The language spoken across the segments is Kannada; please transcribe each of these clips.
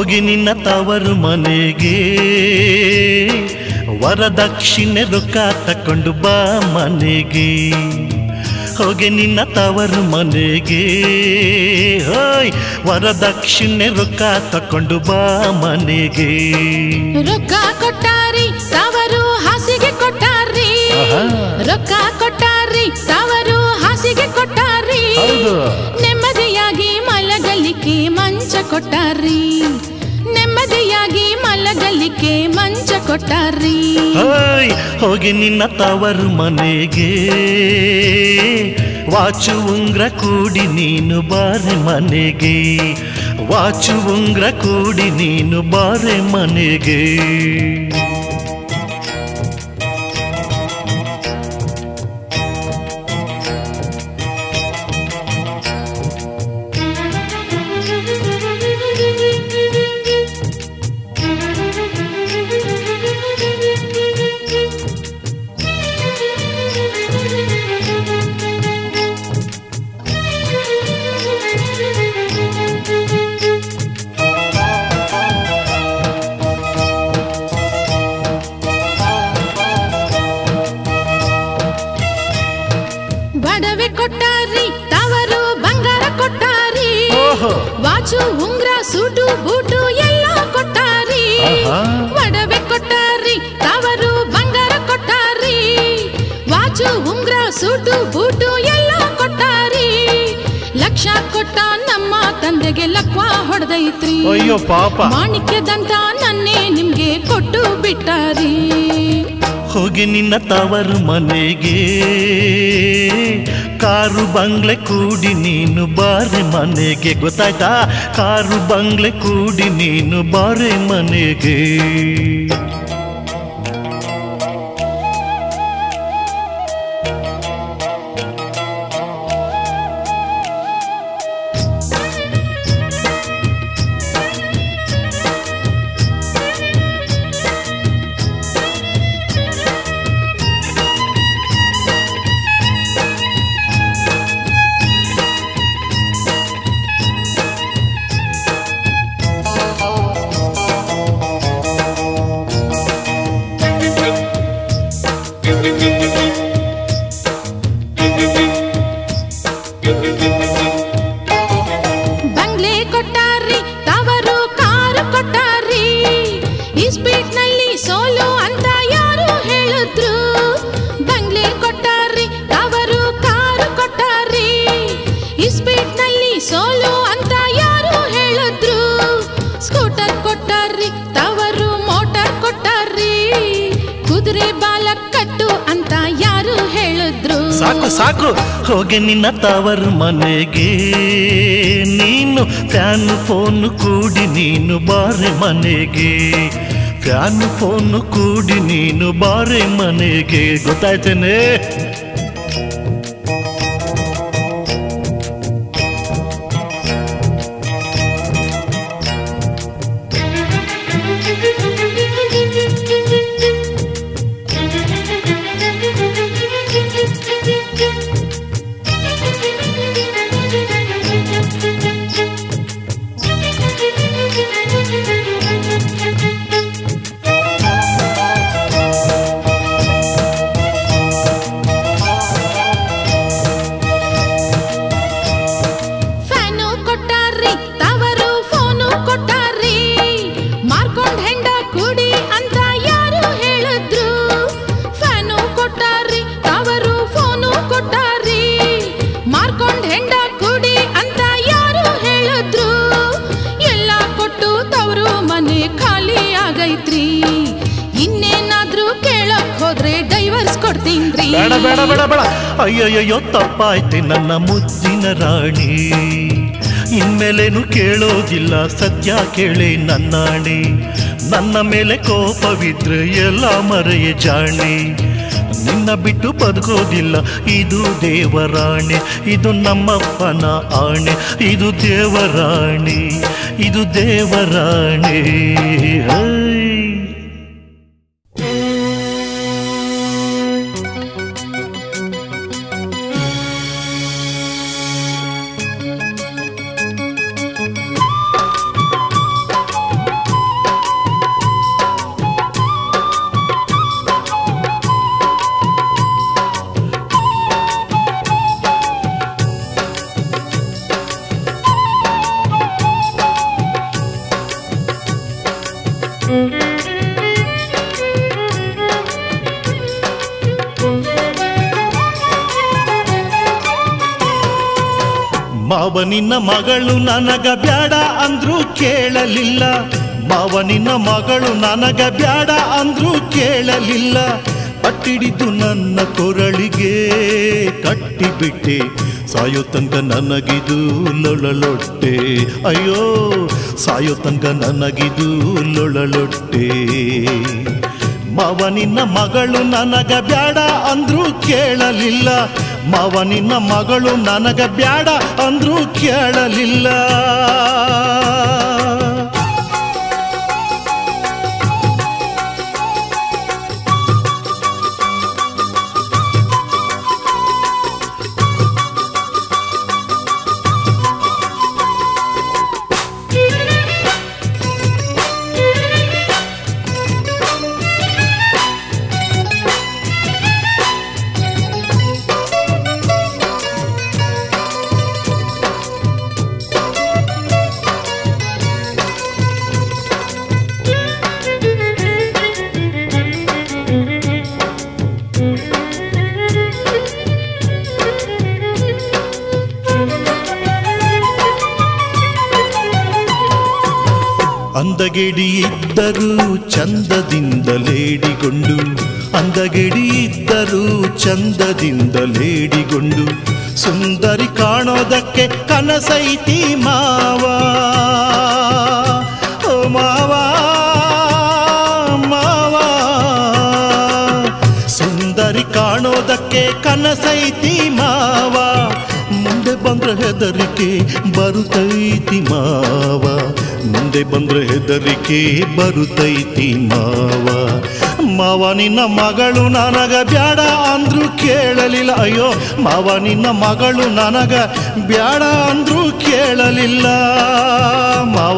ಹೋಗಿ ನಿನ್ನ ತವರು ಮನೆಗೆ ವರದಕ್ಷಿಣೆ ರೊಕ್ಕ ತಕೊಂಡು ಬಾ ಮನೆಗೆ ಹೋಗಿ ನಿನ್ನ ತವರು ಮನೆಗೆ ಹೋಯ್ ವರದಕ್ಷಿಣೆ ರೊಕ್ಕ ತಕೊಂಡು ಬಾ ಮನೆಗೆ ರೊಕ್ಕ ಕೊಟ್ಟಾರಿ ತವರು ಹಾಸಿಗೆ ಕೊಟ್ಟಾರಿ ರೊಕ್ಕ ಕೊಟ್ಟಾರಿ ತವರು ಹಾಸಿಗೆ ಕೊಟ್ಟಾರಿ ನೆಮ್ಮದಿಯಾಗಿ ಮಲಗಲಿಕ್ಕೆ ಮಂಚ ಕೊಟ್ಟಾರಿ ನೆಮ್ಮದಿಯಾಗಿ ಮಲಗಲಿಕ್ಕೆ ಮಂಚ ಕೊಟ್ಟಾರಿ ಹೋಗಿ ನಿನ್ನ ತವರು ಮನೆಗೆ ವಾಚು ಉಂಗ್ರ ಕೂಡಿ ನೀನು ಬಾರೆ ಮನೆಗೆ ವಾಚು ಉಂಗ್ರ ಕೂಡಿ ನೀನು ಬಾರೆ ಮನೆಗೆ ವಾಚು ಉಂಗ್ರ ಸೂಟು ಬೂಟು ಎಲ್ಲ ಕೊಟ್ಟಾರಿ ಒಡವೆ ಕೊಟ್ಟಾರಿ ತವರು ಬಂಗಾರ ಕೊಟ್ಟಾರಿ ವಾಚು ಉಂಗ್ರ ಸೂಟು ಬೂಟು ಎಲ್ಲ ಕೊಟ್ಟಾರಿ ಲಕ್ಷ ಕೊಟ್ಟ ನಮ್ಮ ತಂದೆಗೆ ಲಕ್ವ ಹೊಡೆದೈತ್ರಿ ಅಯ್ಯೋ ಪಾಪ ಮಾಣಿಕ್ಯದಂತ ನನ್ನೇ ನಿಮ್ಗೆ ಕೊಟ್ಟು ಬಿಟ್ಟಾರಿ ಹೋಗಿ ನಿನ್ನ ತವರು ಮನೆಗೆ ಕಾರು ಬಂಗ್ಲೆ ಕೂಡಿ ನೀನು ಬಾರೆ ಮನೆಗೆ ಗೊತ್ತಾಯ್ತಾ ಕಾರು ಬಂಗ್ಲೆ ಕೂಡಿ ನೀನು ಬಾರೆ ಮನೆಗೆ ಸಾಕು ಸಾಕು ಹೋಗಿ ನಿನ್ನ ತವರು ಮನೆಗೆ ನೀನು ಫ್ಯಾನ್ ಫೋನ್ ಕೂಡಿ ನೀನು ಬಾರೆ ಮನೆಗೆ ಫ್ಯಾನ್ ಫೋನ್ ಕೂಡಿ ನೀನು ಬಾರೆ ಮನೆಗೆ ಗೊತ್ತಾಯ್ತೇನೆ ಬೇಡ ಬೇಡ ಬೇಡ ಬೇಡ ಅಯ್ಯಯ್ಯೋ ತಪ್ಪಾಯ್ತೆ ನನ್ನ ಮುದ್ದಿನ ರಾಣಿ ಇನ್ಮೇಲೇನು ಕೇಳೋದಿಲ್ಲ ಸತ್ಯ ಕೇಳಿ ನನ್ನಾಣಿ ನನ್ನ ಮೇಲೆ ಕೋಪವಿದ್ರೆ ಎಲ್ಲ ಮರೆಯ ಜಾಣಿ ನಿನ್ನ ಬಿಟ್ಟು ಬದುಕೋದಿಲ್ಲ ಇದು ದೇವರಾಣೆ ಇದು ನಮ್ಮಪ್ಪನ ಆಣೆ ಇದು ದೇವರಾಣೆ ಇದು ದೇವರಾಣೆ ಮಾವ ನಿನ್ನ ಮಗಳು ನನಗ ಬ್ಯಾಡ ಅಂದ್ರೂ ಕೇಳಲಿಲ್ಲ, ಮಾವ ನಿನ್ನ ಮಗಳು ನನಗ ಬ್ಯಾಡ ಅಂದ್ರೂ ಕೇಳಲಿಲ್ಲ. ಪಟ್ಟಿಡಿದು ನನ್ನ ಕೊರಳಿಗೆ ಕಟ್ಟಿಬಿಟ್ಟೆ, ಸಾಯೋ ತನಕ ನನಗಿದು ಲೊಳಲೊಟ್ಟೆ. ಅಯ್ಯೋ ಸಾಯೋ ತನಕ ನನಗಿದು ಲೊಳಲೊಟ್ಟೆ. ಮಾವ ನಿನ್ನ ಮಗಳು ನನಗ ಬ್ಯಾಡ ಅಂದ್ರೂ ಕೇಳಲಿಲ್ಲ, ಮಾವ ನಿನ್ನ ಮಗಳು ನನಗ ಬ್ಯಾಡ ಅಂದ್ರೂ ಕೇಳಲಿಲ್ಲ. ಅಂದಗೆಡಿ ಇದ್ದರೂ ಚಂದದಿಂದಲೇಡಿಗೊಂಡು, ಅಂದಗೆಡಿ ಇದ್ದರೂ ಚಂದದಿಂದಲೇಡಿಗೊಂಡು, ಸುಂದರಿ ಕಾಣೋದಕ್ಕೆ ಕನಸೈತಿ ಮಾವ. ಓ ಮಾವ ಮಾವ, ಸುಂದರಿ ಕಾಣೋದಕ್ಕೆ ಕನಸೈತಿ ಮಾವ. ಮುಂದೆ ಬಂದ್ರೆ ಹೆದರಿಕೆ ಬರುತ್ತೈತಿ ಮಾವ, ಮುಂದೆ ಬಂದ್ರೆ ಹೆದರಿಕೆ ಬರುತ್ತೈತಿ ಮಾವ. ಮಾವ ನಿನ್ನ ಮಗಳು ನನಗ ಬ್ಯಾಡ ಅಂದ್ರೂ ಕೇಳಲಿಲ್ಲ, ಅಯ್ಯೋ ಮಾವ ನಿನ್ನ ಮಗಳು ನನಗ ಬ್ಯಾಡ ಅಂದ್ರೂ ಕೇಳಲಿಲ್ಲ ಮಾವ.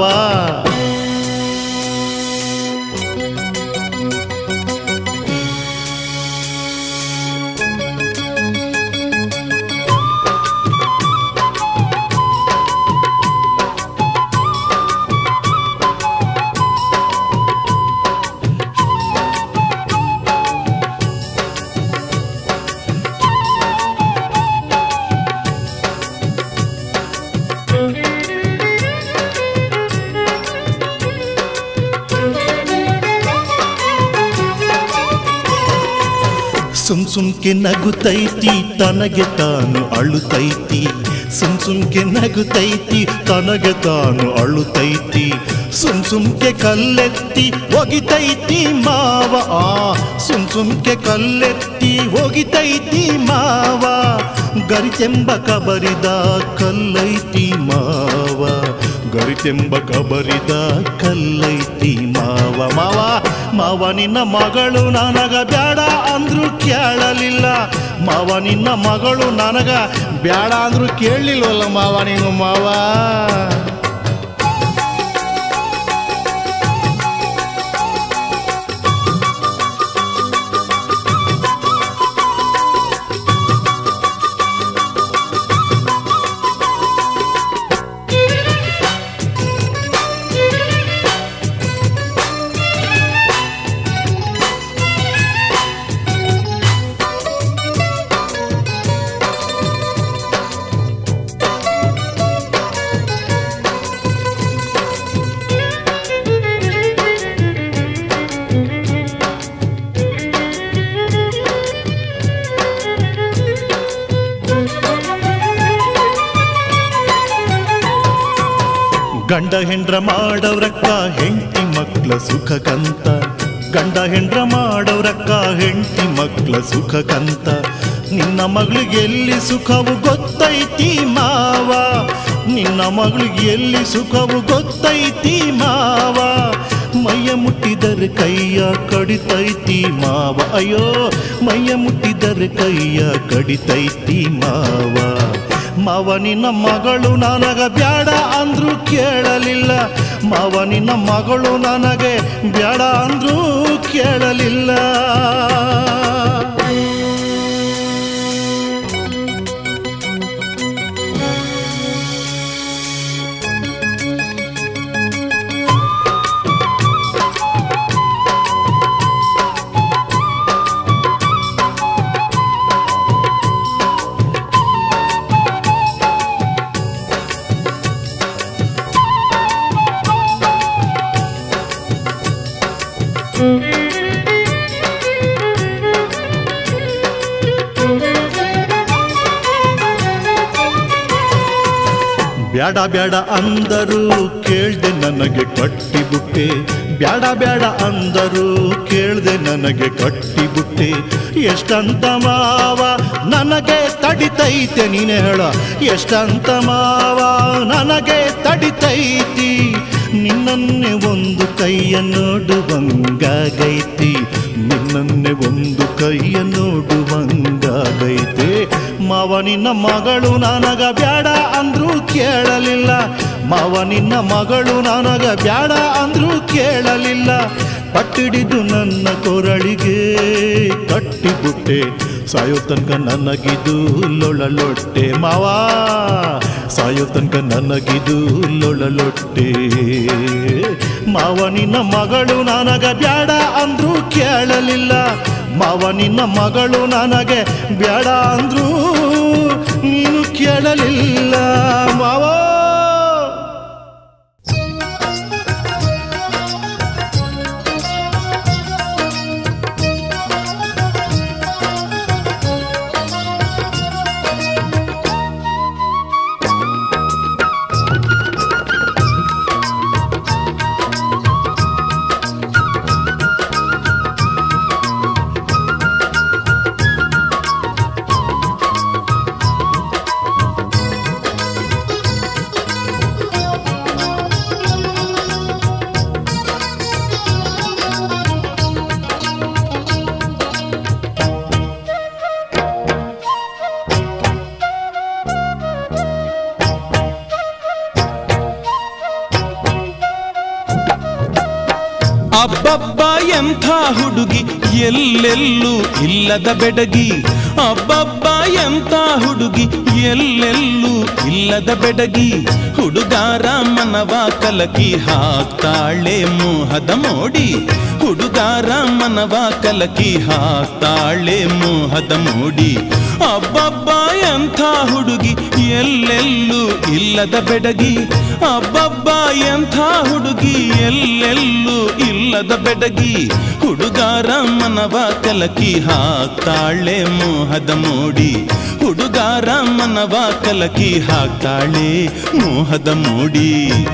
ಸುಮ್ಕೆ ನಗುತ್ತೈತಿ ತನಗೆ ತಾನು ಅಳುತ್ತೈತಿ, ಸುಮ್ಕೆ ನಗುತ್ತೈತಿ ತನಗೆ ತಾನು ಅಳುತ್ತೈತಿ. ಸುಮ್ಕೆ ಕಲ್ಲೆತ್ತಿ ಒಗಿತೈತಿ ಮಾವ, ಸುಮ್ಕೆ ಕಲ್ಲೆತ್ತಿ ಒಗಿತೈತಿ ಮಾವ. ಗರಿತೆಂಬ ಕಬರಿದ ಕಲ್ಲೈತಿ ಮಾವ, ಗರಿತೆಂಬ ಕಬರಿದ ಕಲ್ಲೈತಿ ಮಾವ. ಮಾವ ಮಾವ ನಿನ್ನ ಮಗಳು ನನಗ ಬ್ಯಾಡ ಅಂದ್ರೂ ಕೇಳಲಿಲ್ಲ, ಮಾವ ನಿನ್ನ ಮಗಳು ನನಗ ಬ್ಯಾಡ ಅಂದ್ರೂ ಕೇಳಲಿಲ್ವಲ್ಲ ಮಾವ ನೀನು ಮಾವ. ಗಂಡ ಹೆಂಡ್ರ ಮಾಡವ್ರಕ್ಕ ಹೆಂಡತಿ ಮಕ್ಳ ಸುಖಕ್ಕಂತ, ಗಂಡ ಹೆಂಡ್ರ ಮಾಡವ್ರಕ್ಕ ಹೆಂಡತಿ ಮಕ್ಳ ಸುಖಕ್ಕಂತ. ನಿನ್ನ ಮಗಳಿಗೆ ಎಲ್ಲಿ ಸುಖವು ಗೊತ್ತೈತಿ ಮಾವ, ನಿನ್ನ ಮಗಳಿಗೆ ಎಲ್ಲಿ ಸುಖವು ಗೊತ್ತೈತಿ ಮಾವ. ಮೈಯ ಮುಟ್ಟಿದರೆ ಕೈಯ ಕಡಿತೈತಿ ಮಾವ, ಅಯ್ಯೋ ಮೈಯ ಮುಟ್ಟಿದರೆ ಕೈಯ ಕಡಿತೈತಿ ಮಾವ. ಮಾವ ನಿನ್ನ ಮಗಳು ನನಗ ಬ್ಯಾಡ ಅಂದ್ರೂ ಕೇಳಲಿಲ್ಲ, ಮಾವ ನಿನ್ನ ಮಗಳು ನನಗೆ ಬ್ಯಾಡ ಅಂದ್ರೂ ಕೇಳಲಿಲ್ಲ. ಬ್ಯಾಡ ಬ್ಯಾಡ ಅಂದರು ಕೇಳ್ದೆ ನನಗೆ ಕಟ್ಟಿಬುಟ್ಟೆ, ಬ್ಯಾಡ ಬ್ಯಾಡ ಅಂದರು ಕೇಳ್ದೆ ನನಗೆ ಕಟ್ಟಿಬುಟ್ಟೆ. ಎಷ್ಟಂತ ಮಾವ ನನಗೆ ತಡಿತೈತೆ ನೀನೆ ಹೇಳ, ಎಷ್ಟಂತ ಮಾವ ನನಗೆ ತಡಿತೈತಿ. ನಿನ್ನನ್ನೇ ಒಂದು ಕೈಯ ನೋಡುವಂಗಾಗೈತಿ, ನಿನ್ನನ್ನೇ ಒಂದು ಕೈಯ ನೋಡುವಂಗಾಗೈತೆ. ಮಾವ ನಿನ್ನ ಮಗಳು ನನಗ ಬ್ಯಾಡ ಅಂದ್ರೂ ಕೇಳಲಿಲ್ಲ, ಮಾವ ನಿನ್ನ ಮಗಳು ನನಗ ಬ್ಯಾಡ ಅಂದ್ರೂ ಕೇಳಲಿಲ್ಲ. ಪಟ್ಟಿಡಿದು ನನ್ನ ಕೊರಳಿಗೆ ಕಟ್ಟಿಬುಟ್ಟೆ, ಸಾಯೋ ತನಕ ನನಗಿದು ಲೊಳಲೊಟ್ಟೆ. ಮಾವ ಸಾಯೋ ತನಕ ನನಗಿದು ಲೊಳಲೊಟ್ಟೆ. ಮಾವ ನಿನ್ನ ಮಗಳು ನನಗ ಬ್ಯಾಡ ಅಂದ್ರೂ ಕೇಳಲಿಲ್ಲ, ಮಾವ ನಿನ್ನ ಮಗಳು ನನಗೆ ಬ್ಯಾಡ ಅಂದ್ರೂ ನೀನು ಕೇಳಲಿಲ್ಲ. ಮಾವ ಅಬ್ಬಬ್ಬ ಎಂಥ ಹುಡುಗಿ ಎಲ್ಲೆಲ್ಲೂ ಇಲ್ಲದ ಬೆಡಗಿ, ಅಬ್ಬಬ್ಬ ಎಂಥ ಹುಡುಗಿ ಎಲ್ಲೆಲ್ಲೂ ಇಲ್ಲದ ಬೆಡಗಿ. ಹುಡುಗಾರ ಮನವ ಕಲಕಿ ಹಾಕ್ತಾಳೆ ಮೋಹದ ಮೋಡಿ, ಹುಡುಗಾರ ಮನವ ಕಲಕಿ ಹಾಕ್ತಾಳೆ ಮೋಹದ ಮೋಡಿ. ಅಬ್ಬಬ್ಬ ಎಂಥ ಹುಡುಗಿ ಎಲ್ಲೆಲ್ಲೂ ಇಲ್ಲದ ಬೆಡಗಿ, ಅಬ್ಬಬ್ಬ ಎಂಥ ಹುಡುಗಿ ಎಲ್ಲೆಲ್ಲೂ ಇಲ್ಲದ ಬೆಡಗಿ. ಹುಡುಗಾರ ಮನವ ಕಲಕಿ ಹಾಕ್ತಾಳೆ ಮೋಹದ ಮೋಡಿ, ಹುಡುಗಾರ ಮನವ ಕಲಕಿ ಹಾಕ್ತಾಳೆ ಮೋಹದ ಮೋಡಿ.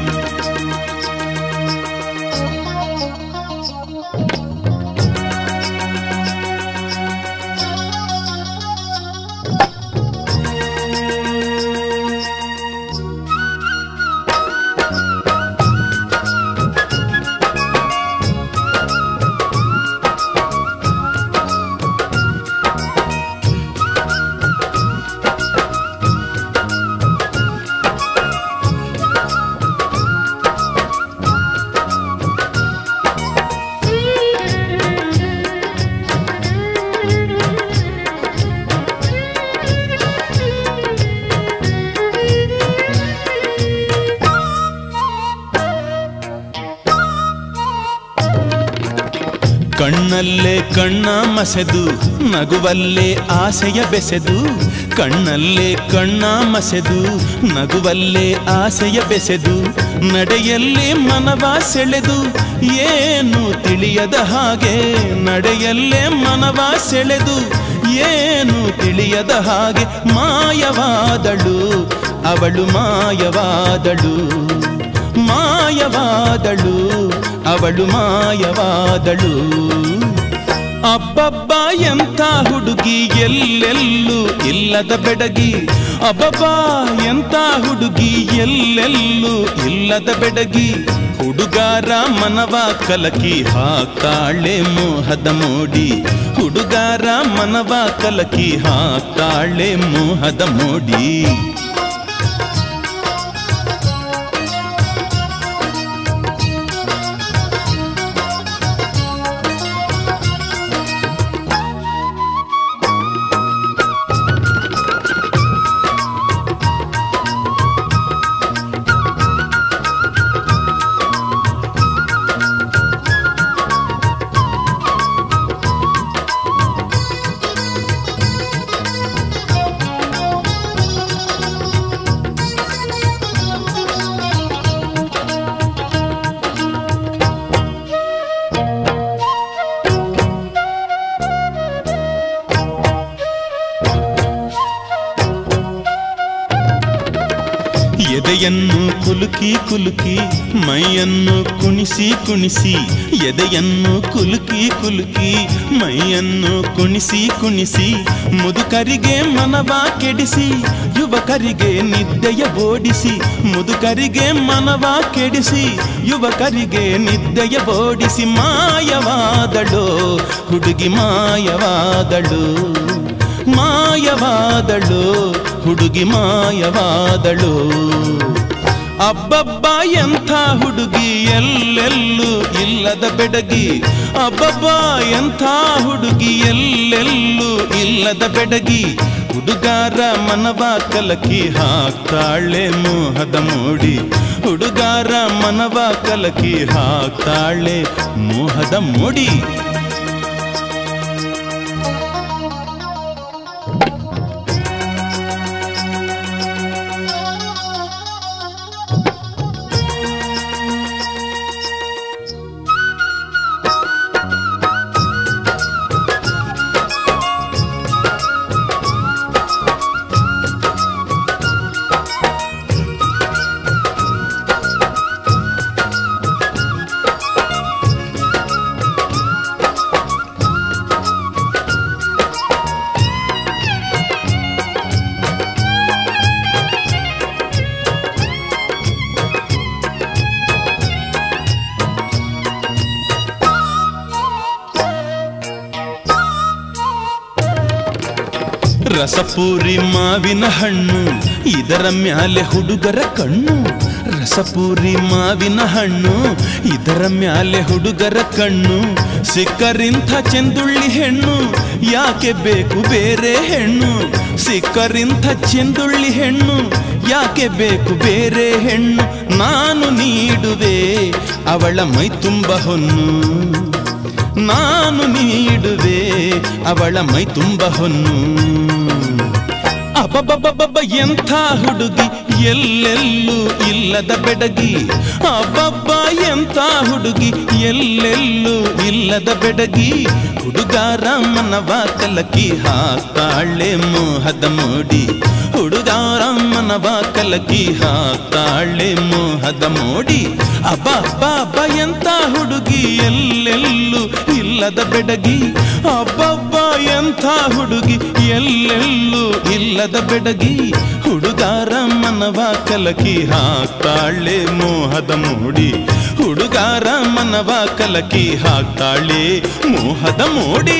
ಕಣ್ಣಲ್ಲೇ ಕಣ್ಣ ಮಸೆದು ನಗುವಲ್ಲೇ ಆಸೆಯ ಬೆಸೆದು, ಕಣ್ಣಲ್ಲೇ ಕಣ್ಣ ಮಸೆದು ನಗುವಲ್ಲೇ ಆಸೆಯ ಬೆಸೆದು, ನಡೆಯಲ್ಲೇ ಮನವ ಸೆಳೆದು ಏನು ತಿಳಿಯದ ಹಾಗೆ, ನಡೆಯಲ್ಲೇ ಮನವ ಸೆಳೆದು ಏನು ತಿಳಿಯದ ಹಾಗೆ. ಮಾಯವಾದಳು ಅವಳು ಮಾಯವಾದಳು, ಮಾಯವಾದಳು ಅವಳು ಮಾಯವಾದಳು. ಅಬ್ಬಬ್ಬ ಎಂಥ ಹುಡುಗಿ ಎಲ್ಲೆಲ್ಲೂ ಇಲ್ಲದ ಬೆಡಗಿ, ಅಬ್ಬಬ್ಬ ಎಂಥ ಹುಡುಗಿ ಎಲ್ಲೆಲ್ಲೂ ಇಲ್ಲದ ಬೆಡಗಿ. ಹುಡುಗಾರ ಮನವ ಕಲಕಿ ಹಾಕ್ತಾಳೆ ಮೋಹದ ಮೋಡಿ, ಹುಡುಗಾರ ಮನವ ಕಲಕಿ ಹಾಕ್ತಾಳೆ ಮೋಹದ ಮೋಡಿ. ಎದೆಯನ್ನು ಕುಲುಕಿ ಕುಲುಕಿ ಮೈಯನ್ನು ಕುಣಿಸಿ ಕುಣಿಸಿ ಎದೆಯನ್ನು ಕುಲುಕಿ ಕುಲುಕಿ ಮೈಯನ್ನು ಕುಣಿಸಿ ಕುಣಿಸಿ ಮುದುಕರಿಗೆ ಮನವ ಕೆಡಿಸಿ ಯುವಕರಿಗೆ ನಿದ್ದೆಯ ಓಡಿಸಿ ಮುದುಕರಿಗೆ ಮನವ ಕೆಡಿಸಿ ಯುವಕರಿಗೆ ನಿದ್ದೆಯ ಓಡಿಸಿ ಮಾಯವಾದಳು ಹುಡುಗಿ ಮಾಯವಾದಳು ಮಾಯವಾದಳು ಹುಡುಗಿ ಮಾಯವಾದಳು ಅಬ್ಬಬ್ಬ ಎಂಥ ಹುಡುಗಿ ಎಲ್ಲೆಲ್ಲೂ ಇಲ್ಲದ ಬೆಡಗಿ ಅಬ್ಬಬ್ಬ ಎಂಥ ಹುಡುಗಿ ಎಲ್ಲೆಲ್ಲೂ ಇಲ್ಲದ ಬೆಡಗಿ ಹುಡುಗಾರ ಮನವ ಕಲಕಿ ಹಾಕ್ತಾಳೆ ಮೋಹದ ಮೋಡಿ ಹುಡುಗಾರ ಮನವ ಕಲಕಿ ಹಾಕ್ತಾಳೆ ಮೋಹದ ಮೋಡಿ ರಸಪೂರಿ ಮಾವಿನ ಹಣ್ಣು ಇದರ ಮ್ಯಾಲೆ ಹುಡುಗರ ಕಣ್ಣು ರಸಪೂರಿ ಮಾವಿನ ಹಣ್ಣು ಇದರ ಮ್ಯಾಲೆ ಹುಡುಗರ ಕಣ್ಣು ಸಿಕ್ಕರಿಂಥ ಚೆಂದುಳ್ಳಿ ಹೆಣ್ಣು ಯಾಕೆ ಬೇಕು ಬೇರೆ ಹೆಣ್ಣು ಸಿಕ್ಕರಿಂಥ ಚೆಂದುಳ್ಳಿ ಹೆಣ್ಣು ಯಾಕೆ ಬೇಕು ಬೇರೆ ಹೆಣ್ಣು ನಾನು ನೀಡುವೆ ಅವಳ ಮೈ ತುಂಬ ಹೊನ್ನು ನಾನು ನೀಡುವೆ ಅವಳ ಮೈ ತುಂಬ ಹೊನ್ನು ಅಬ್ಬಬ್ಬಬ್ಬಬ್ಬ ಎಂಥ ಹುಡುಗಿ ಎಲ್ಲೆಲ್ಲೂ ಇಲ್ಲದ ಬೆಡಗಿ ಅಬ್ಬಬ್ಬ ಎಂಥ ಹುಡುಗಿ ಎಲ್ಲೆಲ್ಲೂ ಇಲ್ಲದ ಬೆಡಗಿ ಹುಡುಗಾರ ಮನವ ಕಲಕಿ ಹಾಕ್ತಾಳೆ ಮೋಹದ ಮೋಡಿ ಹುಡುಗಾರ ಮನವ ಕಲಕಿ ಹಾಕ್ತಾಳೆ ಮೋಹದ ಮೋಡಿ ಅಬ್ಬಬ್ಬ ಎಂಥ ಹುಡುಗಿ ಎಲ್ಲೆಲ್ಲೂ ಇಲ್ಲದ ಬೆಡಗಿ ಅಬ್ಬಬ್ಬ ಎಂಥ ಹುಡುಗಿ ಎಲ್ಲೆಲ್ಲೂ ಇಲ್ಲದ ಬೆಡಗಿ ಹುಡುಗಾರ ಮನವ ಕಲಕಿ ಹಾಕ್ತಾಳೆ ಮೋಹದ ಮೋಡಿ ಹುಡುಗಾರ ಮನವ ಕಲಕಿ ಹಾಕ್ತಾಳೆ ಮೋಹದ ಮೋಡಿ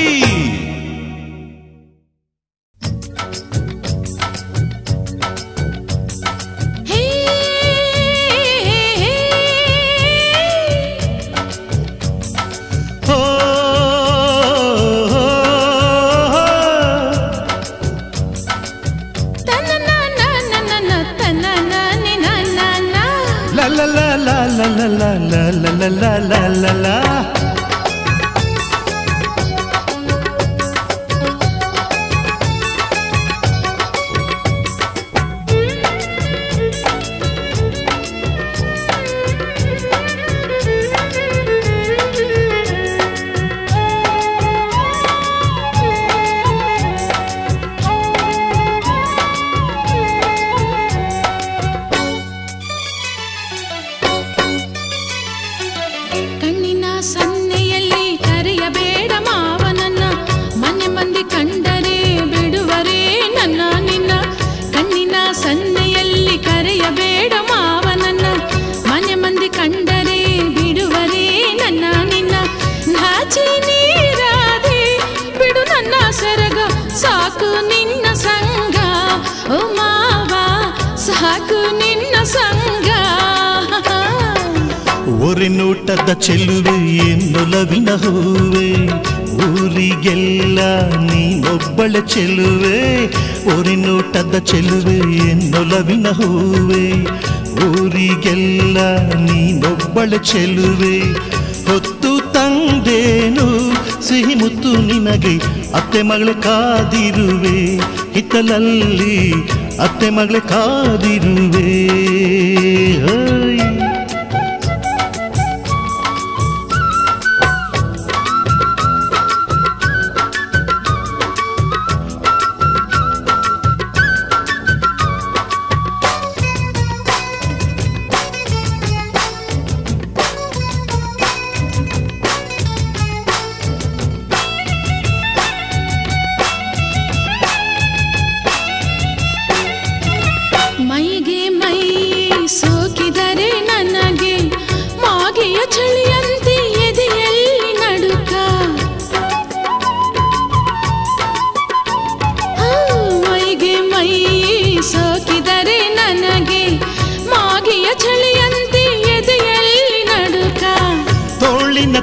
ಒರೆನೋಟದ ಚೆಲುವೆ ಎನ್ನೊಲವಿನ ಹೂವೆ ಊರಿಗೆಲ್ಲ ನೀನೊಬ್ಬಳ ಚೆಲುವೆ ಒರೆನೋಟದ ಚೆಲುವೆ ಎನ್ನೊಲವಿನ ಹೂವೆ ಊರಿಗೆಲ್ಲ ನೀನೊಬ್ಬಳ ಚೆಲುವೆ ಹೊತ್ತು ತಂದೇನು ಸಿಹಿ ಮುತ್ತು ನಿನಗೆ ಅತ್ತೆ ಮಗಳ ಕಾದಿರುವೆ ಹಿತ್ತಲಲ್ಲಿ ಅತ್ತೆ ಮಗಳ ಕಾದಿರುವೆ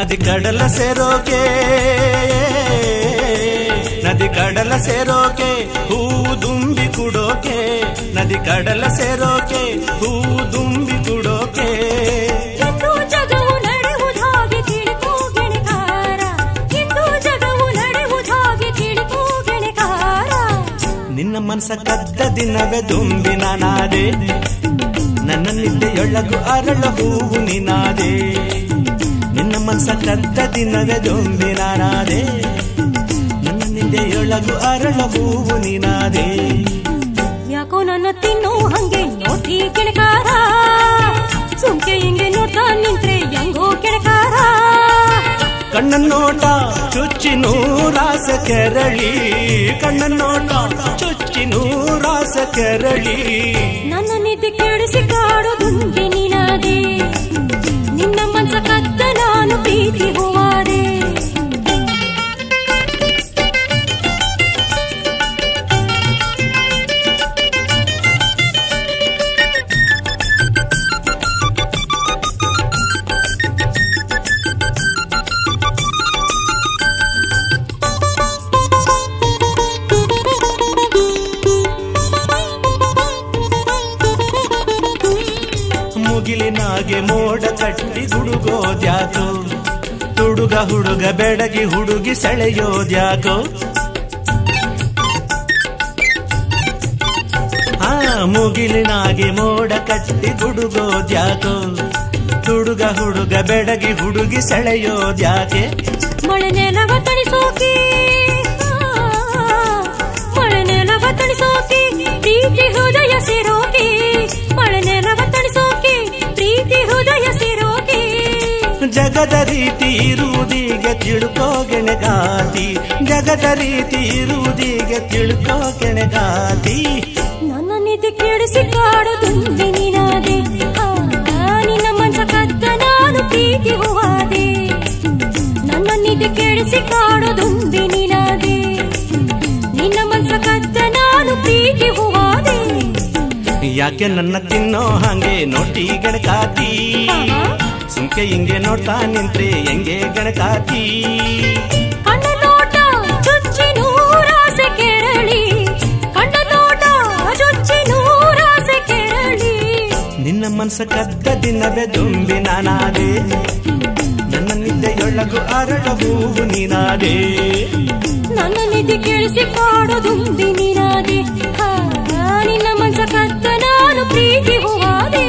ನದಿ ಕಡಲ ಸೇರೋಕೆ ನದಿ ಕಡಲ ಸೇರೋಕೆ ಹೂ ದುಂಬಿ ಕುಡೋಕೆ ನದಿ ಕಡಲ ಸೇರೋಕೆ ಹೂ ದುಂಬಿ ಕುಡೋಕೆ ಇಂದು ಜಗವು ನಡೆಯುವುದಾಗಿ ತಿಳಿಕೋ ಗೆಣಕಾರ ಇಂದು ಜಗವು ನಡೆಯುವುದಾಗಿ ತಿಳಿಕೋ ಗೆಣಕಾರ ನಿನ್ನ ಮನಸ ಕದ್ದ ದಿನವೇ ದುಂಬಿ ನಾನಾದೆ ನನ್ನ ನಿದ್ದೆಯೊಳಗು ಅರಳ ಹೂವು ನೀನಾದೆ ನಿನ್ನ ಮನಸ ಕದ್ದ ದಿನವೇ ದುಂಬಿ ನಾನಾದೆ ನನ್ನ ನಿದ್ದೆಯೊಳಗು ಅರಳ ಹೂವು ನೀನಾದೆ ಯಾಕೋ ನನ್ನ ತಿನ್ನೋ ಹಂಗೆ ನೋಡ್ತಿ ಗೆಣಕಾರ ಸುಮ್ಕೆ ಹಿಂಗೆ ನೋಡ್ತಾ ನಿಂತ್ರೆ ಹೆಂಗೋ ಗೆಣಕಾರ ಕಣ್ಣನ್ನೋಟ ಚುಚ್ಚಿ ನೂರಾಸ ಕೆರಳಿ ಕಣ್ಣನ್ನೋಟ ಚುಚ್ಚಿ ನೂರಾಸ ಕೆರಳಿ ನನ್ನ ನಿದ್ದೆ ಕೆಡಿಸಿ ಕಾಡು ದುಂಬಿ ನೀನಾದೆ ನಿನ್ನ ಮನಸ ಕದ್ದ ನಾನು ಪ್ರೀತಿ ಹೂವಾದೆ ಮುಗಿಲಿನಾಗೆ ಮೋಡ ಕಟ್ಟಿ ಗುಡುಗೋದ್ಯಾಕೋ ತುಡುಗ ಹುಡುಗ ಬೆಡಗಿ ಹುಡುಗಿ ಸೆಳೆಯೋದ್ಯಾಕೋ ಮುಗಿಲಿನಾಗೆ ಮೋಡ ಕಟ್ಟಿ ಗುಡುಗೋದ್ಯಾಕೋ ತುಡುಗ ಹುಡುಗ ಬೆಡಗಿ ಹುಡುಗಿ ಸೆಳೆಯೋದ್ಯಾಕೆ ಮಳೆ ನೆಲವ ತಣಿಸೋಕೆ ಮಳೆ ನೆಲವ ತಣಿಸೋಕೆ ಪ್ರೀತಿ ಹೃದಯ ಸೇರೋಕೆ ಮಳೆ ನೆಲವ ತಣಿಸೋಕೆ ಪ್ರೀತಿ ಹೃದಯ ಸೇರೋಕೆ ಜಗದ ರೀತಿ ಇರುವುದೀಗ ತಿಳ್ಕೋ ಗೆಣಗಾತಿ ಜಗದ ರೀತಿ ಇರುವುದೀಗ ತಿಳ್ಕೋ ಗೆಣಗಾತಿ ನನ್ನ ನಿದ್ದೆ ಕೆಡಿಸಿ ಕಾಡು ದುಂಬಿ ನೀನಾದೆ ನಿನ್ನ ಮನಸ ಕದ್ದ ನಾನು ಪ್ರೀತಿ ಹೂವಾದೆ ನನ್ನ ನಿದ್ದೆ ಕೆಡಿಸಿ ಕಾಡು ದುಂಬಿ ನೀನಾದೆ ನಿನ್ನ ಮನಸ ಕದ್ದ ನಾನು ಪ್ರೀತಿ ಹೂವಾದೆ ಯಾಕೆ ನನ್ನ ತಿನ್ನೋ ಹಂಗೆ ನೋಟಿ ಗೆಣಕಾತಿ ಸುಮ್ಕೆ ಹಿಂಗೆ ನೋಡ್ತಾ ನಿಂತ್ರೆ ಹೆಂಗೆ ಗೆಣಕಾತಿ ಕಣ್ಣ ನೋಟ ಚುಚ್ಚಿ ನೂರಾಸೆ ಕೆರಳಿ ಕಣ್ಣ ನೋಟ ಚುಚ್ಚಿ ನೂರಾಸೆ ಕೆರಳಿ ನಿನ್ನ ಮನಸ ಕದ್ದ ದಿನವೇ ದುಂಬಿ ನಾನಾದೆ ನನ್ನ ನಿದ್ದೆಯೊಳಗು ಅರಳ ಹೂವು ನೀನಾದೆ ನನ್ನ ನಿದ್ದೆ ಕೇಳಿಸಿ ಕಾಡು ದುಂಬಿ ನೀನಾದೆ ನಿನ್ನ ಮನಸ ಕದ್ದ ನಾನು ಪ್ರೀತಿ ಹೂವಾದೆ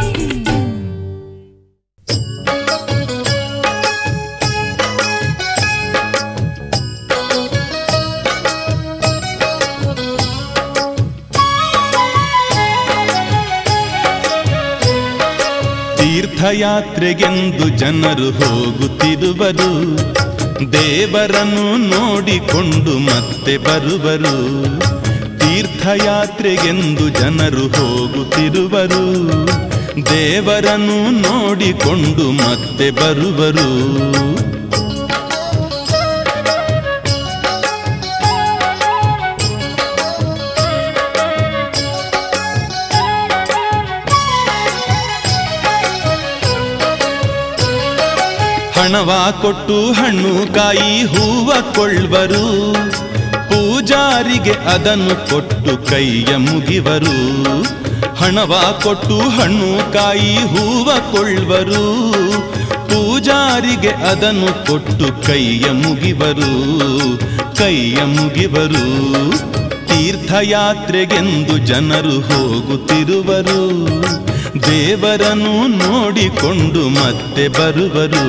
ತೀರ್ಥಯಾತ್ರೆಗೆಂದು ಜನರು ಹೋಗುತ್ತಿರುವರು ದೇವರನ್ನು ನೋಡಿಕೊಂಡು ಮತ್ತೆ ಬರುವರು ತೀರ್ಥಯಾತ್ರೆಗೆಂದು ಜನರು ಹೋಗುತ್ತಿರುವರು ದೇವರನ್ನು ನೋಡಿಕೊಂಡು ಮತ್ತೆ ಬರುವರು ಹಣವ ಕೊಟ್ಟು ಹಣ್ಣು ಕಾಯಿ ಹೂವ ಕೊಳ್ಳುವರು ಪೂಜಾರಿಗೆ ಅದನ್ನು ಕೊಟ್ಟು ಕೈಯ ಮುಗಿವರು ಹಣವ ಕೊಟ್ಟು ಹಣ್ಣು ಕಾಯಿ ಹೂವ ಕೊಳ್ಳುವರು ಪೂಜಾರಿಗೆ ಅದನ್ನು ಕೊಟ್ಟು ಕೈಯ ಮುಗಿವರು ತೀರ್ಥಯಾತ್ರೆಗೆಂದು ಜನರು ಹೋಗುತ್ತಿರುವರು ದೇವರನ್ನು ನೋಡಿಕೊಂಡು ಮತ್ತೆ ಬರುವರು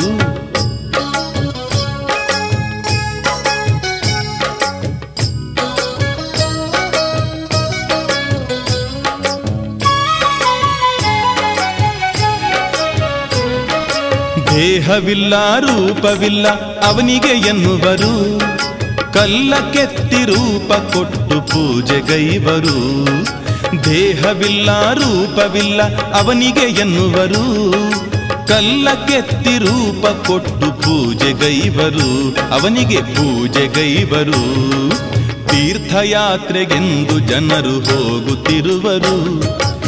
ದೇಹವಿಲ್ಲ ರೂಪವಿಲ್ಲ ಅವನಿಗೆ ಎನ್ನುವರು ಕಲ್ಲ ಕೆತ್ತಿ ರೂಪ ಕೊಟ್ಟು ಪೂಜೆಗೈವರು ದೇಹವಿಲ್ಲ ರೂಪವಿಲ್ಲ ಅವನಿಗೆ ಎನ್ನುವರು ಕಲ್ಲ ಕೆತ್ತಿ ರೂಪ ಕೊಟ್ಟು ಪೂಜೆಗೈವರು ಅವನಿಗೆ ಪೂಜೆಗೈವರು ತೀರ್ಥಯಾತ್ರೆಗೆಂದು ಜನರು ಹೋಗುತ್ತಿರುವರು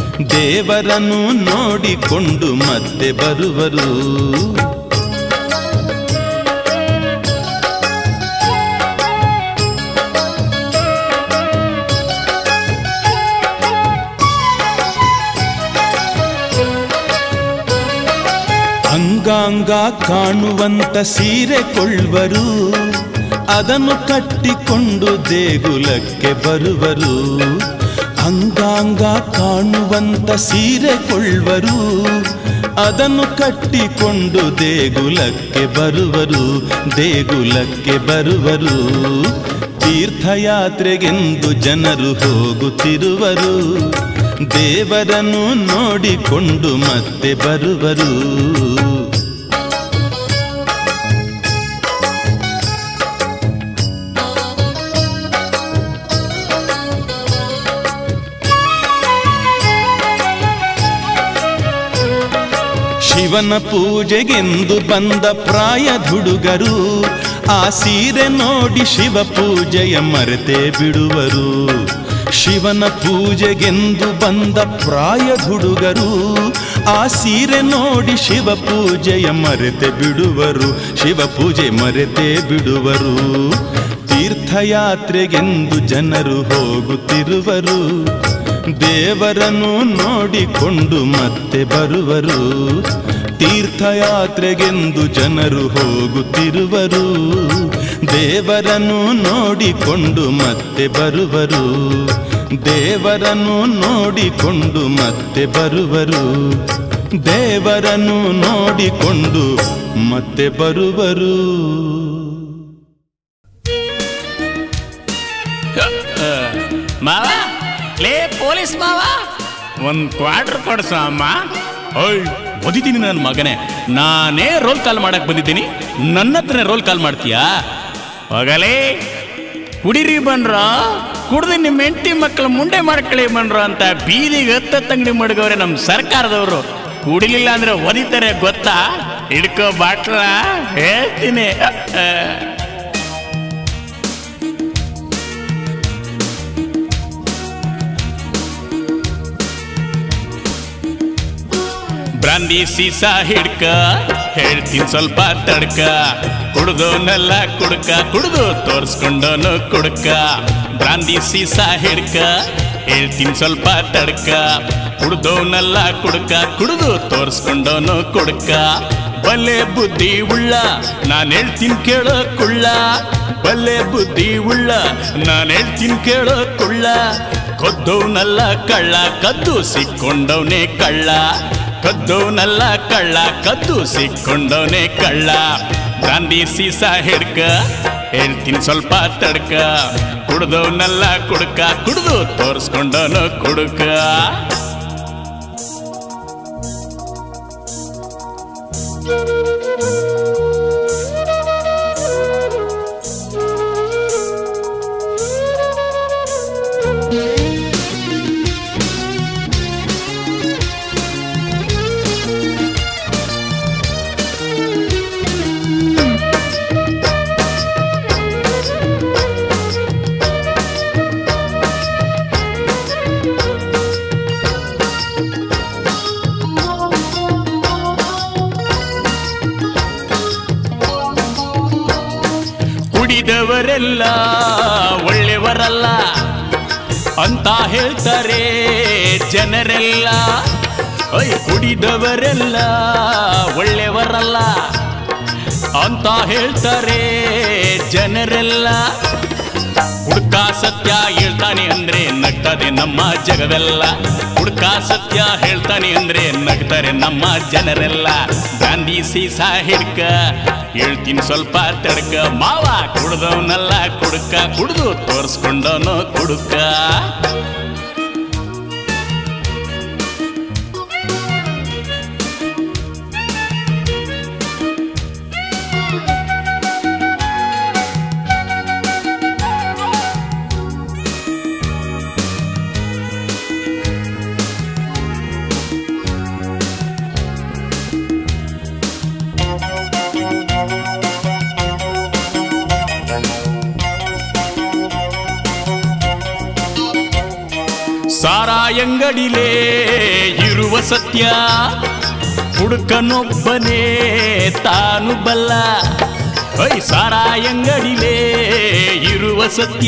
ದೇವರನ್ನು ನೋಡಿಕೊಂಡು ಮತ್ತೆ ಬರುವರು ಅಂಗಾಂಗ ಕಾಣುವಂತ ಸೀರೆ ಕೊಳ್ಳುವರು, ಅದನ್ನು ಕಟ್ಟಿಕೊಂಡು ದೇಗುಲಕ್ಕೆ ಬರುವರು. ಅಂಗಾಂಗ ಕಾಣುವಂತ ಸೀರೆ ಕೊಳ್ಳುವರು, ಅದನ್ನು ಕಟ್ಟಿಕೊಂಡು ದೇಗುಲಕ್ಕೆ ಬರುವರು, ದೇಗುಲಕ್ಕೆ ಬರುವರು. ತೀರ್ಥಯಾತ್ರೆಗೆಂದು ಜನರು ಹೋಗುತ್ತಿರುವರು, ದೇವರನ್ನು ನೋಡಿಕೊಂಡು ಮತ್ತೆ ಬರುವರು. ಶಿವನ ಪೂಜೆಗೆಂದು ಬಂದ ಪ್ರಾಯದ ಹುಡುಗರು, ಆ ಸೀರೆ ನೋಡಿ ಶಿವ ಪೂಜೆಯ ಮರೆತೇ ಬಿಡುವರು. ಶಿವನ ಪೂಜೆಗೆಂದು ಬಂದ ಪ್ರಾಯದ ಹುಡುಗರು, ಆ ಸೀರೆ ನೋಡಿ ಶಿವ ಪೂಜೆಯ ಮರೆತೆ ಬಿಡುವರು, ಶಿವ ಪೂಜೆ ಮರೆತೇ ಬಿಡುವರು. ತೀರ್ಥಯಾತ್ರೆಗೆಂದು ಜನರು ಹೋಗುತ್ತಿರುವರು, ದೇವರನ್ನು ನೋಡಿಕೊಂಡು ಮತ್ತೆ ಬರುವರು. ತೀರ್ಥಯಾತ್ರೆಗೆಂದು ಜನರು ಹೋಗುತ್ತಿರುವರು, ದೇವರನ್ನು ನೋಡಿಕೊಂಡು ಮತ್ತೆ ಬರುವರು, ದೇವರನ್ನು ನೋಡಿಕೊಂಡು ಮತ್ತೆ ಬರುವರು, ದೇವರನ್ನು ನೋಡಿಕೊಂಡು ಮತ್ತೆ ಬರುವರು. ಮಾವ, ಲೇ ಪೊಲೀಸ್ ಮಾವ, ಒಂದ್ ಕ್ವಾರ್ಟರ್ ಕೊಡ್ಸೋ ಅಮ್ಮ. ಓಯ್ ಓದಿದ್ದೀನಿ ನನ್ನ ಮಗನೇ, ನಾನೇ ರೋಲ್ ಕಾಲ್ ಮಾಡಕ್ ಬಂದಿದ್ದೀನಿ, ನನ್ನ ಹತ್ರನೇ ರೋಲ್ ಕಾಲ್ ಮಾಡ್ತೀಯಾ? ಹೋಗಲೇ ಕುಡಿರಿ ಬನ್ರ, ಕುಡ್ದು ನಿಮ್ಮ ಹೆಂಡತಿ ಮಕ್ಕಳು ಮುಂಡೆ ಮಾಡ್ಕೊಳ್ಳಿ ಬನ್ರ ಅಂತ ಬೀದಿಗೆ ತಂಗಡಿ ಮಡಗವ್ರೆ ನಮ್ಮ ಸರ್ಕಾರದವರು. ಕುಡಿಲಿಲ್ಲ ಅಂದ್ರೆ ಒದಿತಾರೆ ಗೊತ್ತಾ? ಹಿಡ್ಕೋ ಬಾಟ್ಲ, ಹೇಳ್ತೀನಿ. ಬ್ರಾಂದಿ ಸೀಸಾ ಹಿಡ್ಕ, ಹೇಳ್ತೀನಿ ಸ್ವಲ್ಪ ತಡ್ಕ, ಕುಡ್ದೋನೆಲ್ಲ ಕುಡ್ಕ, ಕುಡ್ದು ತೋರ್ಸ್ಕೊಂಡೋನು ಕುಡ್ಕ. ಬ್ರಾಂದಿ ಸೀಸಾ ಹಿಡ್ಕ, ಹೇಳ್ತೀನಿ ಸ್ವಲ್ಪ ತಡ್ಕ, ಕುಡ್ದೋನೆಲ್ಲ ಕುಡ್ಕ, ಕುಡ್ದು ತೋರ್ಸ್ಕೊಂಡೋನು ಕುಡ್ಕ. ಬಲ್ಲೆ ಬುದ್ಧಿ ಉಳ್ಳ, ನಾನು ಹೇಳ್ತೀನಿ ಕೇಳೋ ಕುಳ್ಳ, ಬಲ್ಲೆ ಬುದ್ಧಿ ಉಳ್ಳ, ನಾನು ಹೇಳ್ತೀನಿ ಕೇಳೋ ಕುಳ್ಳ. ಕದ್ದೋನಲ್ಲ ಕಳ್ಳ, ಕದ್ದು ಸಿಕ್ಕೊಂಡವನೇ ಕಳ್ಳ, ಕದ್ದೋನಲ್ಲ ಕಳ್ಳ, ಕದ್ದು ಸಿಕ್ಕೊಂಡವನೇ ಕಳ್ಳ. ಗಾಂಧಿ ಸೀಸಾ ಹಿಡ್ಕ, ಹೇಳ್ತೀನಿ ಸ್ವಲ್ಪ ತಡ್ಕ, ಕುಡ್ದವನಲ್ಲ ಕುಡ್ಕ, ಕುಡ್ದು ತೋರ್ಸ್ಕೊಂಡವನು ಕುಡ್ಕ. ಕುಡಿದವರೆಲ್ಲ ಒಳ್ಳೆಯವರಲ್ಲ ಅಂತ ಹೇಳ್ತಾರೆ ಜನರೆಲ್ಲ. ಕುಡಿದವರೆಲ್ಲ ಒಳ್ಳೆಯವರಲ್ಲ ಅಂತ ಹೇಳ್ತಾರೆ ಜನರೆಲ್ಲ. ಹುಡ್ಕ ಸತ್ಯ ಹೇಳ್ತಾನೆ ಅಂದ್ರೆ ನಗ್ತದೆ ನಮ್ಮ ಜಗವೆಲ್ಲ, ಹುಡ್ಕ ಸತ್ಯ ಹೇಳ್ತಾನೆ ಅಂದ್ರೆ ನಗ್ತಾರೆ ನಮ್ಮ ಜನರೆಲ್ಲ. ಗಾಂಧಿ ಸೀಸಾ ಹಿಡ್ಕ, ಹೇಳ್ತೀನಿ ಸ್ವಲ್ಪ ತಡ್ಕ, ಮಾವ ಕುಡ್ದವನಲ್ಲ ಕುಡ್ಕ, ಕುಡ್ದು ತೋರ್ಸ್ಕೊಂಡವನು ಕುಡ್ಕ. ಸಾರಾಯಂಗಡಿಲೇ ಇರುವ ಸತ್ಯ ಹುಡುಕನೊಬ್ಬನೇ ತಾನು ಬಲ್ಲ. ಸಾರಾಯಂಗಡಿಲೇ ಇರುವ ಸತ್ಯ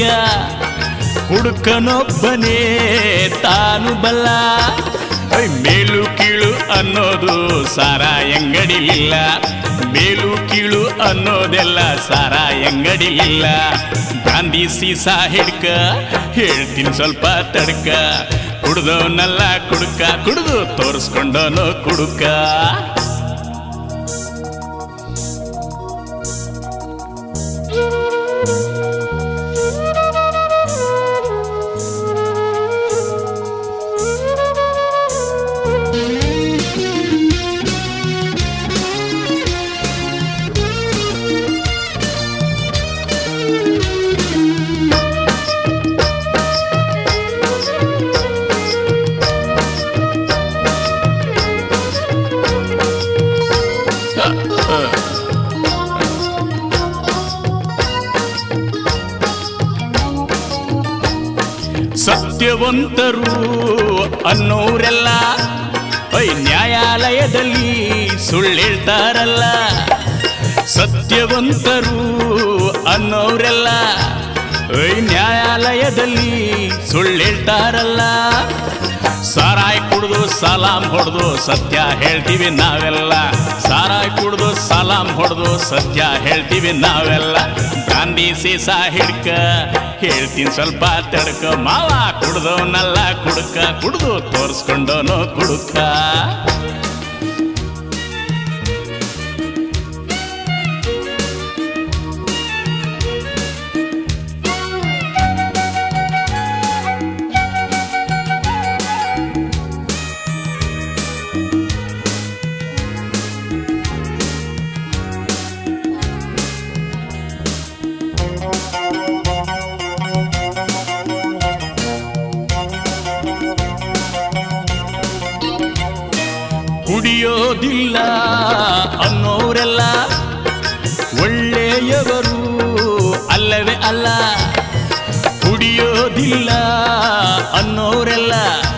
ಹುಡುಕನೊಬ್ಬನೇ ತಾನು ಬಲ್ಲ. ಮೇಲು ಕೀಳು ಅನ್ನೋದು ಸಾರಾಯಂಗಡಿಲಿಲ್ಲ. ಮೇಲು ಕೀಳು ಅನ್ನೋದೆಲ್ಲ ಸಾರಾಯಂಗಡಿಲಿಲ್ಲ. ಗಾಂಧಿ ಸೀಸ ಹಿಡ್ಕ ಹೇಳ್ತೀನಿ ಸ್ವಲ್ಪ ತಡ್ಕ. ಕುಡ್ದವನಲ್ಲ ಕುಡುಕ, ಕುಡ್ದು ತೋರಿಸ್ಕೊಂಡವನು ಕುಡುಕ. ಸತ್ಯವಂತರು ಅನ್ನೋರೆಲ್ಲ ನ್ಯಾಯಾಲಯದಲ್ಲಿ ಸುಳ್ಳೇಳ್ತಾರಲ್ಲ. ಸತ್ಯವಂತರು ಅನ್ನೋರೆಲ್ಲ ನ್ಯಾಯಾಲಯದಲ್ಲಿ ಸುಳ್ಳೇಳ್ತಾರಲ್ಲ. ಸಾರಾಯಿ ಕುಡ್ದು ಸಲಾಂ ಹೊಡೆದು ಸತ್ಯ ಹೇಳ್ತೀವಿ ನಾವೆಲ್ಲ. ಸಾರಾಯಿ ಕುಡ್ದು ಸಲಾಂ ಹೊಡೆದು ಸತ್ಯ ಹೇಳ್ತೀವಿ ನಾವೆಲ್ಲ. ಗಾಂಧಿ ಸೀಸ ಹಿಡ್ಕ ಹೇಳ್ತೀನಿ ಸ್ವಲ್ಪ ತಡ್ಕ. ಮಾವ ಕುಡ್ದವನಲ್ಲ ಕುಡುಕ, ಕುಡ್ದು ತೋರಿಸ್ಕೊಂಡವನು ಕುಡುಕ. ಕುಡಿಯೋದಿಲ್ಲ ಅನ್ನೋರೆಲ್ಲ ಒಳ್ಳೆಯವರು ಅಲ್ಲವೇ ಅಲ್ಲ. ಕುಡಿಯೋದಿಲ್ಲ ಅನ್ನೋರೆಲ್ಲ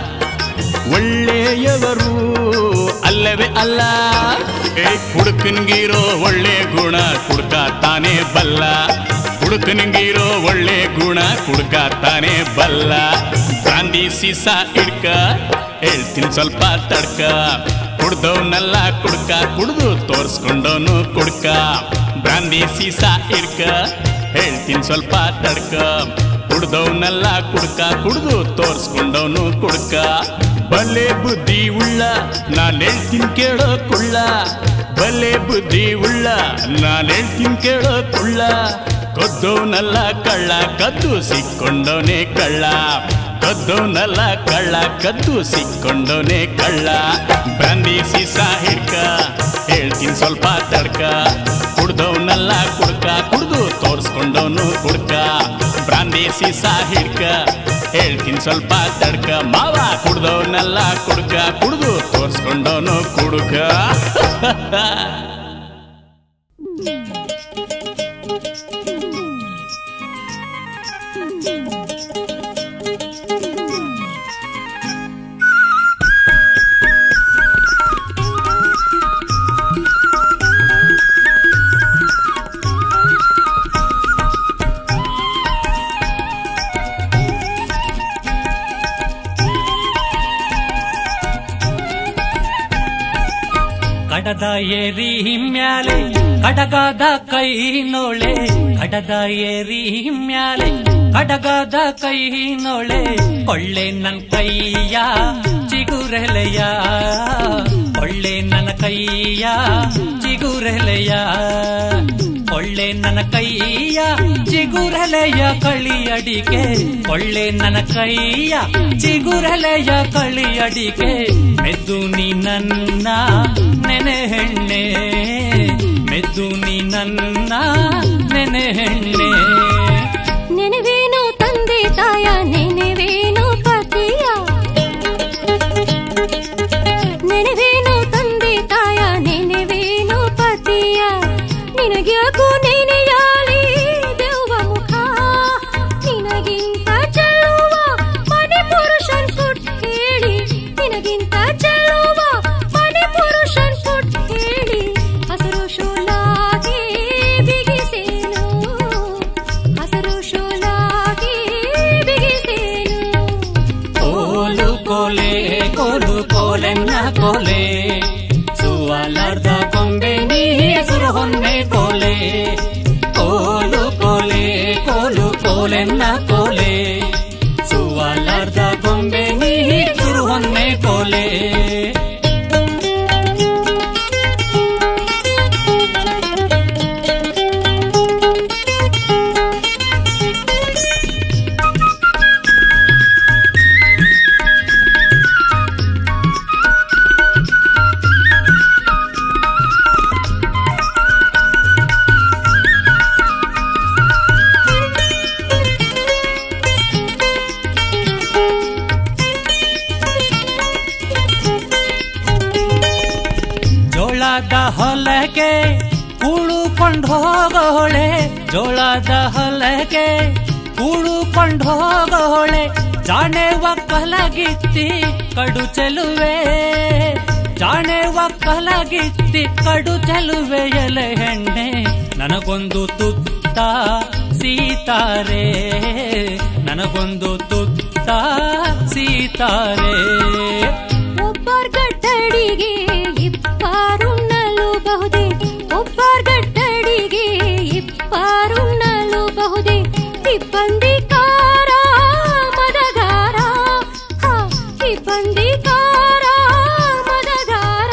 ಒಳ್ಳೆಯವರು ಅಲ್ಲವೇ ಅಲ್ಲ. ಕುಡುಕನಿಗಿರೋ ಒಳ್ಳೆ ಗುಣ ಕುಡ್ಕ ತಾನೇ ಬಲ್ಲ. ಕುಡುಕನಿಗಿರೋ ಒಳ್ಳೆ ಗುಣ ಕುಡ್ಕ ತಾನೇ ಬಲ್ಲ. ಗಾಂಧಿ ಸೀಸ ಹಿಡ್ಕ ಹೇಳ್ತೀನಿ ಸ್ವಲ್ಪ ತಡ್ಕ. ಕುಡ್ದವನಲ್ಲ ಕುಡ್ಕ, ಕುಡ್ದು ತೋರಿಸ್ಕೊಂಡವನು ಕುಡ್ಕ. ಬ್ರಾಂದಿ ಸೀಸ ಹಿಡ್ಕ ಹೇಳ್ತೀನಿ ಸ್ವಲ್ಪ ತಡ್ಕ. ಕುಡ್ದವನಲ್ಲ ಕುಡ್ಕ, ಕುಡ್ದು ತೋರಿಸ್ಕೊಂಡವನು ಕುಡ್ಕ. ಬಲೆ ಬುದ್ಧಿ ಉಳ್ಳ ನಾನು ಹೇಳ್ತೀನಿ ಕೇಳೋ ಕುಳ್ಳ. ಬಲೆ ಬುದ್ಧಿ ಉಳ್ಳ ನಾನು ಹೇಳ್ತೀನಿ ಕೇಳೋ ಕುಳ್ಳ. ಕದ್ದವನಲ್ಲ ಕಳ್ಳ, ಕದ್ದು ಸಿಕ್ಕೊಂಡವನೇ ಕಳ್ಳ. ಕದ್ದವನಲ್ಲ ಕಳ್ಳ, ಕದ್ದು ಸಿಕ್ಕೊಂಡವನೇ ಕಳ್ಳ. ಬ್ರಾಂದಿ ಸೀಸ ಹಿಡ್ಕ ಹೇಳ್ತೀನಿ ಸ್ವಲ್ಪ ತಡ್ಕ. ಕುಡ್ದವನಲ್ಲ ಕುಡ್ಕ, ಕುಡ್ದು ತೋರಿಸ್ಕೊಂಡವನು ಕುಡ್ಕ. ಬ್ರಾಂದಿ ಸೀಸ ಹಿಡ್ಕ ಹೇಳ್ತೀನಿ ಸ್ವಲ್ಪ ತಡ್ಕ. ಮಾವ ಕುಡ್ದವನಲ್ಲ ಕುಡ್ಕ, ಕುಡ್ದು ತೋರಿಸ್ಕೊಂಡವನು ಕುಡ್ಕ. ಕಡದ ಏರಿ ಮ್ಯಾಲೆ ಕಡಗದ ಕೈ ನೋಳೆ. ಕಡದ ಏರಿ ಮ್ಯಾಲೆ ಕಡಗದ ಕೈ ನೋಳೆ. ಕೊಳ್ಳೆ ನನ್ ಕೈಯ ಚಿಗುರೆಲೆಯ. ಕೊಳ್ಳೆ ನನ್ನ ಕೈಯ ಚಿಗುರೆಲೆಯ. ಕೊಳ್ಳೆ ನನ್ನ ಕೈಯ ಚಿಗುರೆಲೆಯ ಕಳಿಯಡಿಕೆ. ಕೊಳ್ಳೆ ನನ್ನ ಕೈಯ ಚಿಗುರೆಲೆಯ ಕಳಿಯಡಿಕೆ. ಮೆದ್ದು ನೀ ನನ್ನ ನೆನೆ ಹೆಣ್ಣೆ. ಮೆದ್ದು ನೀ ನನ್ನ ನೆನೆ ಹೆಣ್ಣೆ. ನೆನವೇನು ತಂದೆ ತಾಯ, ನೆನವೇನು ಪತಿಯ. ನೆನವೇನು ತಂದೆ ತಾಯ, ನೆನವೇನು ಪತಿಯ. ನಿನಗ್ಯಾಕೋ ನೆನೆಯಾಲಿ ದೆವ್ವ ಮುಖ. ನಿನಗಿಂತ ಚೆಲ್ಲುವ ಮನೆ ಪುರುಷನ್ ಕೊಟ್ಟು ಹೇಳಿ. ನಿನಗಿಂತ ಚೆಲ್ಲುವ ಮನೆ ಪುರುಷನ್ ಕೊಟ್ಟು ಹೊಲಕ್ಕೆ ಕೂಡುಕೊಂಡು ಹೋಗೋಳೆ, ಜೋಳದ ಹೊಲಕ್ಕೆ ಕೂಡುಕೊಂಡು ಹೋಗೋಳೆ, ಜಾಣೆ ಒಕ್ಕಲಗಿತ್ತಿ ಕಡು ಚೆಲುವೆ, ಜಾಣೆ ಒಕ್ಕಲಗಿತ್ತಿ ಕಡು ಚೆಲುವೆ ಎಲೆ ಹೆಣ್ಣೆ, ನನಗೊಂದು ತುತ್ತ ಸೀತಾರೆ, ನನಗೊಂದು ತುತ್ತ ಸೀತಾರೆ. ಒಬ್ಬರ್ ಗಟ್ಟಡಿಗೆ ಇಪ್ಪಾರುಣ್ಣಲುಬಹುದೇ, ಒಬ್ಬರ್ ಗಟ್ಟಡಿಗೆ ಇಪ್ಪಾರುಣ್ಣಲುಬಹುದೇ, ಇಬ್ಬಂದಿಕಾರ ಮದಗಾರ, ಇಬ್ಬಂದಿಕಾರ ಮದಗಾರ,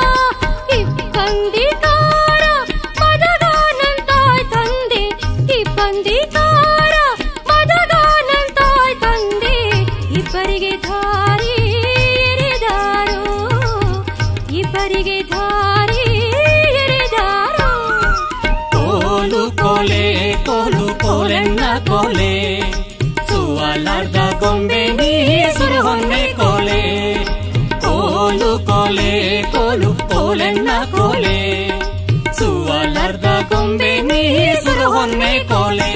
ಇಬ್ಬಂದಿಕಾರ ಮದಗಾನಂತಾಯ್ ತಂದೆ, ಇಬ್ಬಂದಿಕಾರ ಮದಗಾನಂತಾಯ್ ತಂದೆ, ಇಬ್ಬರಿಗೆ ಧಾರಿ ಎರೆದಾರೋ, ಇಬ್ಬರಿಗೆ ಧಾರಿ ಎರೆದಾರೋ. ಕೋಲು ಕೋಲೆ ಕೋಲು ಕೋಲೆನ್ನ ಕೋಲೆ, ಸುವಲಾರ್ದ ಗೊಂಬೆ ನೀ ಸುರುಹೊನ್ನೆ ಕೋಲೆ, ಕೋಲು ಕೋಲೆ ಕೋಲು ಕೋಲೆನ್ನ ಕೋಲೆ, ಸುವಲಾರ್ದ ಗೊಂಬೆ ನೀ ಸುರುಹೊನ್ನೆ ಕೋಲೆ.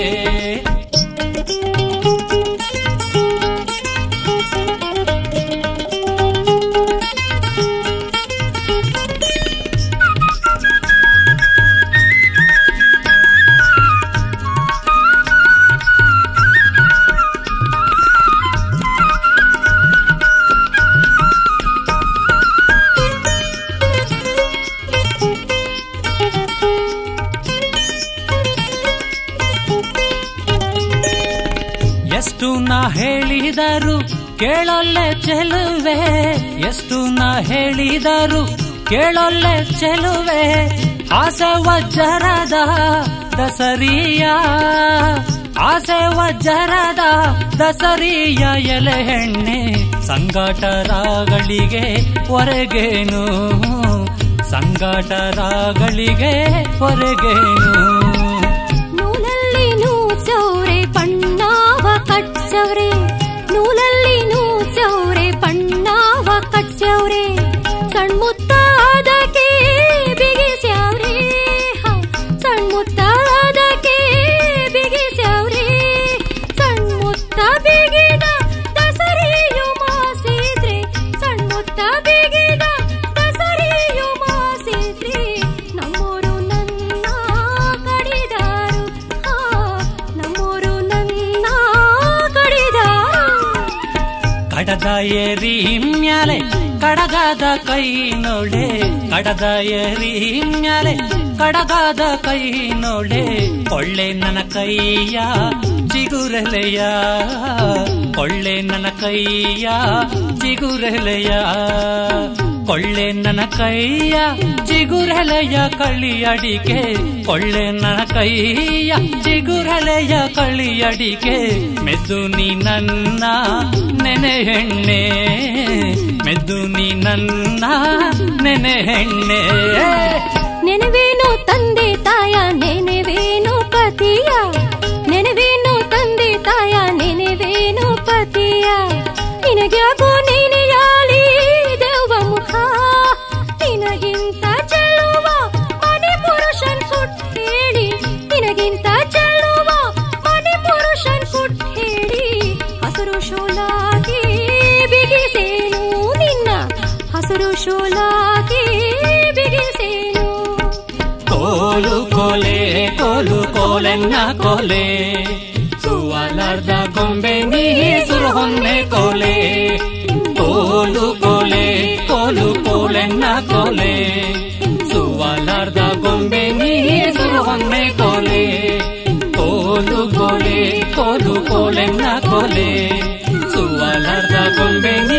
ಎಷ್ಟು ನಾ ಹೇಳಿದರು ಕೇಳೊಲ್ಲೆ ಚೆಲುವೆ, ಎಷ್ಟು ನಾ ಹೇಳಿದರು ಕೇಳೊಲ್ಲೆ ಚೆಲುವೆ, ಆಸೆ ವಜ್ರದ ದಸರಿಯ, ಆಸೆ ವಜ್ರದ ದಸರಿಯ ಎಲೆ ಹೆಣ್ಣೆ, ಸಂಗಾಟರಾಗಳಿಗೆ ಹೊರಗೇನು, ಸಂಗಾಟರಾಗಳಿಗೆ ಹೊರಗೇನು. ನೂಲಲ್ಲಿ ನೂಚೌರೆ ಬಣ್ಣವ ಕಟ್ಸವ್ರೆ, ನೂಲಲ್ಲಿ ನೂಚೌರೆ ಬಣ್ಣವ ಕಟ್ಸವ್ರೆ, ಸಣ್ಮುತ್ತಾದಕ್ಕೆ ಬಿಗಿಸ್ಯಾವ್ರೆ, ಸಣ್ಮುತ್ತಾದಕ್ಕೆ ಬಿಗಿಸ್ಯಾವ್ರೆ, ಸಣ್ಮುತ್ತ ಬಿಗಿದ ದಸರಿಯು ಮಾಸಿದ್ರೆ, ಸಣ್ಮುತ್ತ ಬಿಗಿದ ದಸರಿಯು ಮಾಸಿದ್ರೆ, ನಮ್ಮೋರು ನನ್ನ ಕಡಿದಾರು, ನಮ್ಮೋರು ನನ್ನ ಕಡಿದಾರು. ಕಡದ ಏರಿ ಮ್ಯಾಲೆ ಕಡಗಾದ ಕೈ ನೋಡೆ, ಕಡದ ಏರಿ ಮ್ಯಾಲೆ ಕಡಗಾದ ಕೈ ನೋಡೆ, ಕೊಳ್ಳೆ ನನ್ನ ಕೈಯ ಚಿಗುರೆಲೆಯ, ಕೊಳ್ಳೆ ನನ್ನ ಕೈಯ ಚಿಗುರೆಲೆಯ, ಕೊಳ್ಳೆ ನನ್ನ ಕೈಯ ಚಿಗುರೆಲೆಯ ಕಳಿಯಡಿಕೆ, ಕೊಳ್ಳೆ ನನ್ನ ಕೈಯ ಚಿಗುರೆಲೆಯ ಕಳಿಯಡಿಕೆ, ಮೆದ್ದು ನೀ ನನ್ನ ನೆನೆ ಹೆಣ್ಣೆ, ಮೆದ್ದು ನೀ ನನ್ನ ನೆನೆ ಹೆಣ್ಣೆ. ನೆನವೇನು ತಂದೆ ತಾಯ ನೆನವೇನು ಪತಿಯ, ನೆನವೇನು ತಂದೆ ತಾಯ ನೆನವೇನು ಪತಿಯ, ನಿನಗ್ಯಾಕೋ ನೆನೆಯಾಲಿ ದೆವ್ವ ಮುಖ, ನಿನಗಿಂತ ಚೆಲುವ ಮನೆ ಪುರುಷನ್ ಕೊಟ್ಟೇಳಿ, ನಿನಗಿಂತ ಚೆಲುವ ಮನೆ ಪುರುಷನ್ ಕೊಟ್ಟೇಳಿ, ಹಸಿರು ಶೋಲಾಗಿ ಬಿಗಿಸೇನು ನಿನ್ನ, ಹಸಿರು ಶೋಲಾಗಿ ಬಿಗಿಸೇನು. ಕೋಲು ಕೋಲೆ ಕೋಲು ಕೋಲೆನ್ನ ಕೋಲೆ, ಸುವಲಾರ್ದ ಗೊಂಬೆ ನೀ ಸುರುಹೊನ್ನೆ ಕೋಲೆ, ಕೋಲು ಕೋಲೆ ಕೋಲು ಕೋಲೆನ್ನ ಕೋಲೆ, ಸುವಲಾರ್ದ ಗೊಂಬೆ ನೀ ಸುರುಹೊನ್ನೆ ಕೋಲೆ, ಕೋಲು ಕೋಲೆ ಕೋಲು ಕೋಲೆನ್ನ ಕೋಲೆ, ಸುವಲಾರ್ದ ಗೊಂಬೆ ನೀ